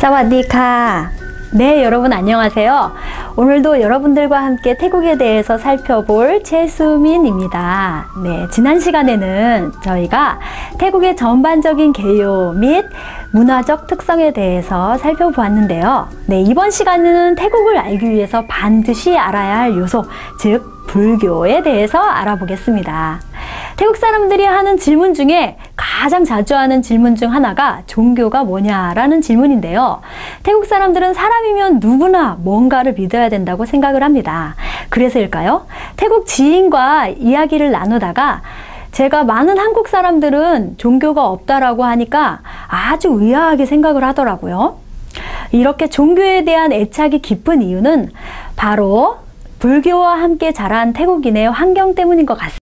사와디카. 네, 여러분 안녕하세요. 오늘도 여러분들과 함께 태국에 대해서 살펴볼 최수민입니다. 네, 지난 시간에는 저희가 태국의 전반적인 개요 및 문화적 특성에 대해서 살펴보았는데요. 네, 이번 시간에는 태국을 알기 위해서 반드시 알아야 할 요소, 즉 불교에 대해서 알아보겠습니다. 태국 사람들이 하는 질문 중에 가장 자주 하는 질문 중 하나가 종교가 뭐냐라는 질문인데요. 태국 사람들은 사람이면 누구나 뭔가를 믿어야 된다고 생각을 합니다. 그래서일까요? 태국 지인과 이야기를 나누다가 제가 많은 한국 사람들은 종교가 없다라고 하니까 아주 의아하게 생각을 하더라고요. 이렇게 종교에 대한 애착이 깊은 이유는 바로 불교와 함께 자란 태국인의 환경 때문인 것 같습니다.